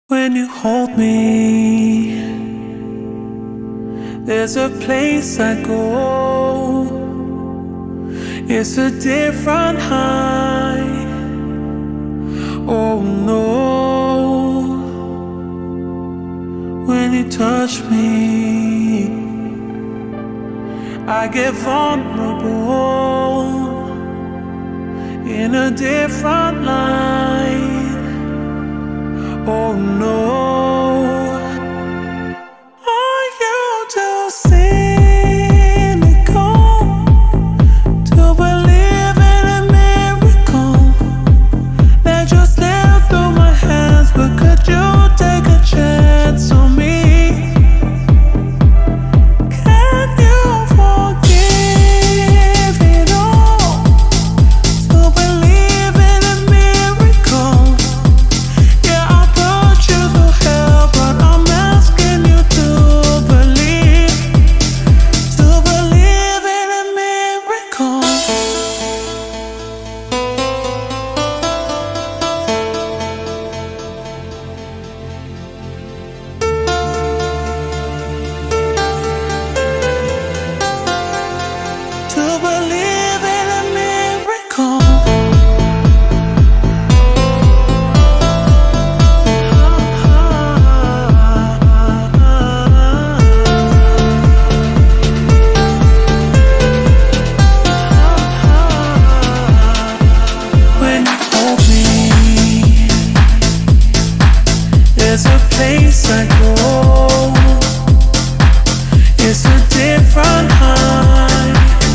When you hold me, there's a place I go. It's a different high. Oh no. When you touch me, I get vulnerable in a different light. Oh no. Are you too cynical to believe in a miracle that just slipped through my hands? But could you take a chance on me? Can you forgive it all to believe in a miracle? Yeah, I'll put you through hell, but I'm asking you to believe in a miracle. To believe in a miracle. When you hold me, there's a place I go. It's a different high.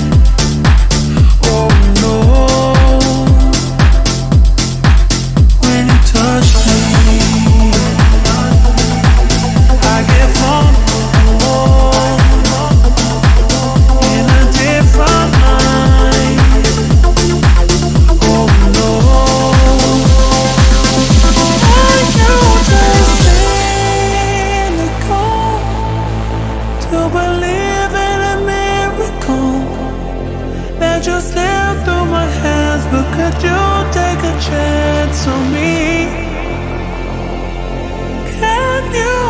Oh no. When you touch me, I get vulnerable in a different light. Oh no. Are you just cynical to believe in a miracle that just slipped through my hands? But could you take a chance on me? Can you